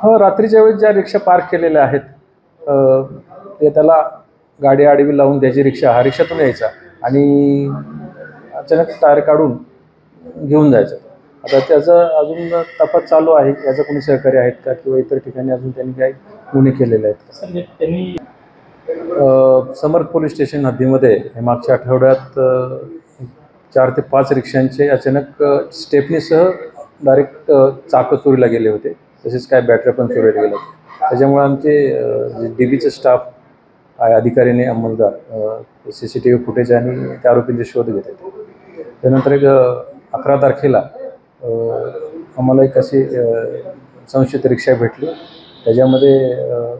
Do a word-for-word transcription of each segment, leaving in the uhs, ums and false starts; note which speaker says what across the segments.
Speaker 1: हो, रात्रीच्या वेळेस ज्या रिक्षा पार्क केलेल्या आहेत ते त्याला गाडी आडवी लावून त्याची रिक्षा हा रिक्षातून यायचा आणि अचानक टायर काढून घेऊन जायचं. आता त्याचं अजून तपास चालू आहे. याचं कोणी सहकारी आहेत का किंवा इतर ठिकाणी अजून त्यांनी काही गुन्हे केलेले आहेत का? त्यांनी समर्थ पोलीस स्टेशन हद्दीमध्ये मागच्या आठवड्यात चार ते पाच रिक्षांचे अचानक स्टेपनीसह डायरेक्ट चाकं चोरीला गेले होते. तसेच काय बॅटऱ्या पण चोरीला गेल्या होत्या. त्याच्यामुळे आमचे जे डी बीचे स्टाफ आहे, अधिकारीने अंमलदार C C T V footage आणि त्या आरोपींचे शोध घेत आहेत. त्यानंतर एक अकरा तारखेला आम्हाला एक अशी संशयित रिक्षा भेटली. त्याच्यामध्ये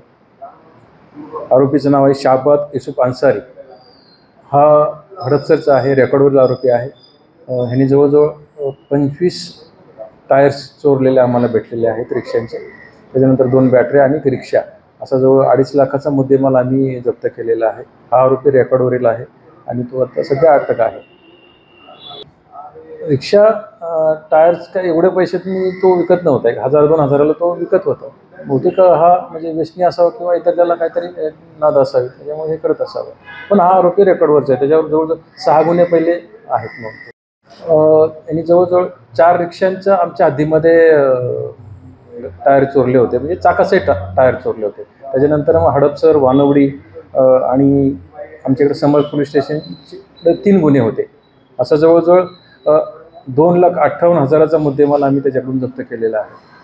Speaker 1: आरोपीचं नाव आहे शाहबाद युसुफ अन्सारी. हा हडपसरचा आहे, रेकॉर्डवरील आरोपी आहे. ह्यांनी जवळजवळ पंचवीस टायर्स चोरलेले आम्हाला भेटलेले आहेत रिक्षांचे. त्याच्यानंतर दोन बॅटऱ्या आणि एक रिक्षा असा जवळ अडीच लाखाचा मुद्देमाल आम्ही जप्त केलेला आहे. हा आरोपी रेकॉर्डवरील आहे आणि तो आता सध्या अटक आहे. रिक्षा टायर्स काय एवढे पैसे तुम्ही तो विकत नव्हता. एक हजार दोन हजाराला तो विकत होता. बहुतेक हा म्हणजे व्यसनी असावा किंवा इतर त्याला काहीतरी नाद असावी, त्याच्यामुळे हे करत असावं. पण हा आरोपी रेकॉर्डवरचा आहे. त्याच्यावर जवळजवळ सहा गुन्हे पहिले आहेत. मग यांनी जवळजवळ चार रिक्षांच्या आमच्या हद्दीमध्ये टायर चोरले होते, म्हणजे चाकासहित टायर चोरले होते. त्याच्यानंतर मग हडपसर, वानवडी आणि आमच्याकडे समर्थ पोलीस स्टेशनचे तीन गुन्हे होते. असं जवळजवळ दोन लाख अठ्ठावन्न हजाराचा मुद्देमाल आम्ही त्याच्याकडून जप्त केलेला आहे.